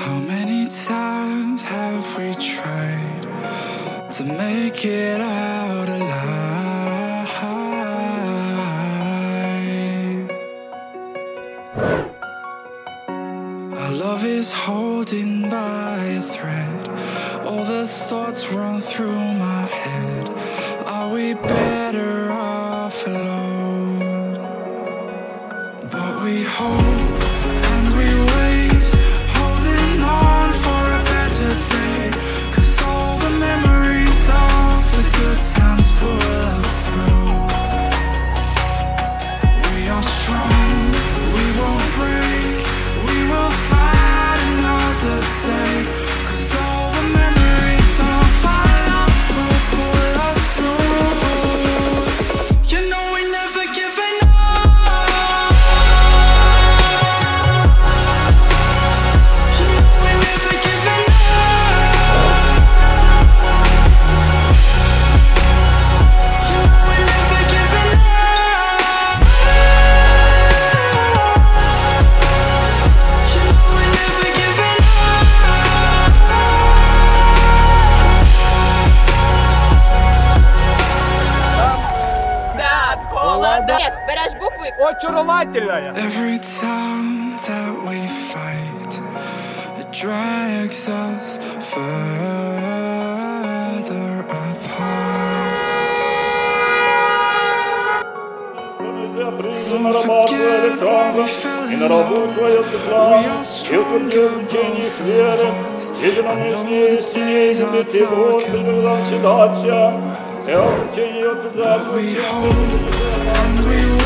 How many times have we tried to make it out alive? Our love is holding by a thread. All the thoughts run through my head. Are we better off alone? But we hope and we wait, holding on for a better day. 'Cause all the memories of the good times pull us through. We are strong, we won't break, we will fight another day. 'Cause all the memories of our love will pull us through. You know we never giving up. You know we never giving up. You know we never giving up. You know we never giving up. Да, холодец. Берешь буквы. Очаровательная. Every time that we fight, it drags us further apart. На аромат твоя лекарства, и на работу твоя светла, We are и в stronger, утверждении both веры, of us. и на I know ней the days are ты Господи, нам dark, седача, все в течение but we hope and we